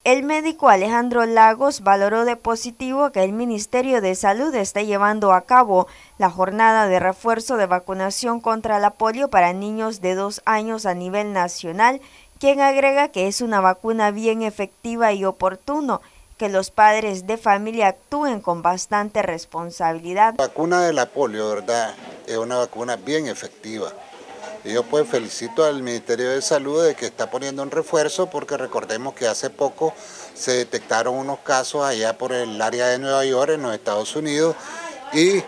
El médico Alejandro Lagos valoró de positivo que el Ministerio de Salud esté llevando a cabo la jornada de refuerzo de vacunación contra la polio para niños de 2 años a nivel nacional, quien agrega que es una vacuna bien efectiva y oportuno, que los padres de familia actúen con bastante responsabilidad. La vacuna de la polio, ¿verdad? Es una vacuna bien efectiva. Y yo pues felicito al Ministerio de Salud de que está poniendo un refuerzo, porque recordemos que hace poco se detectaron unos casos allá por el área de Nueva York, en los Estados Unidos, y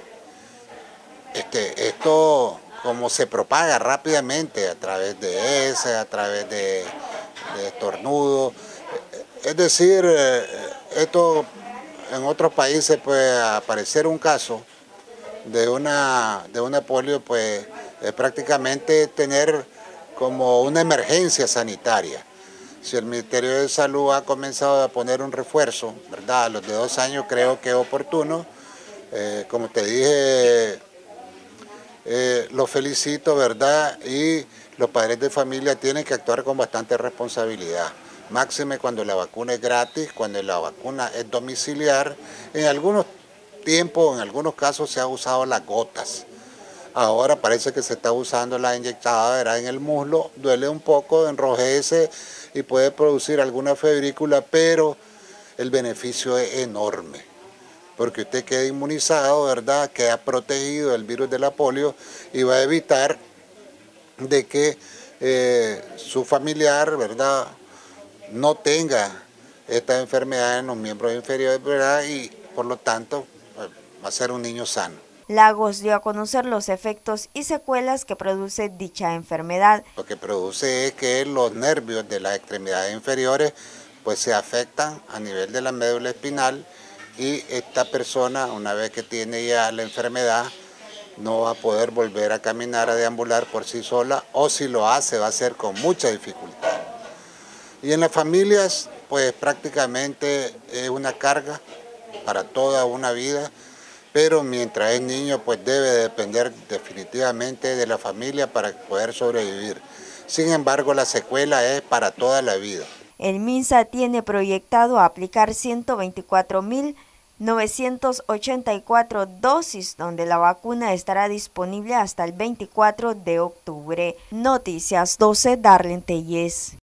esto como se propaga rápidamente a través de heces, a través de estornudos, es decir, esto en otros países puede aparecer un caso de una polio, pues es prácticamente tener como una emergencia sanitaria. Si el Ministerio de Salud ha comenzado a poner un refuerzo, ¿verdad? A los de 2 años creo que es oportuno. Como te dije, los felicito, ¿verdad? Y los padres de familia tienen que actuar con bastante responsabilidad. Máxime cuando la vacuna es gratis, cuando la vacuna es domiciliar. En algunos tiempos, en algunos casos se ha usado las gotas. Ahora parece que se está usando la inyectada, ¿verdad? En el muslo, duele un poco, enrojece y puede producir alguna febrícula, pero el beneficio es enorme, porque usted queda inmunizado, ¿verdad? Queda protegido del virus de la polio y va a evitar de que su familiar, ¿verdad?, no tenga esta enfermedad en los miembros inferiores, ¿verdad? Y por lo tanto va a ser un niño sano. Lagos dio a conocer los efectos y secuelas que produce dicha enfermedad. Lo que produce es que los nervios de las extremidades inferiores pues se afectan a nivel de la médula espinal, y esta persona, una vez que tiene ya la enfermedad, no va a poder volver a caminar, a deambular por sí sola, o si lo hace va a ser con mucha dificultad. Y en las familias pues prácticamente es una carga para toda una vida, pero mientras es niño pues debe depender definitivamente de la familia para poder sobrevivir. Sin embargo, la secuela es para toda la vida. El MINSA tiene proyectado aplicar 124.984 dosis, donde la vacuna estará disponible hasta el 24 de octubre. Noticias 12, Darlene Telles.